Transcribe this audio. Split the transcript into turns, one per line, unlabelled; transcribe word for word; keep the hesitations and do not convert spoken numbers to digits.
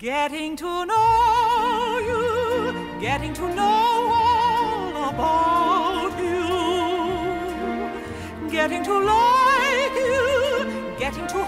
Getting to know you, getting to know all about you, getting to like you, getting to